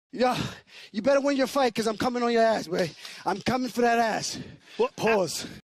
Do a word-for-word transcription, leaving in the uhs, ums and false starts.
Yeah, you better win your fight because I'm coming on your ass, boy. I'm coming for that ass. Well, Pause.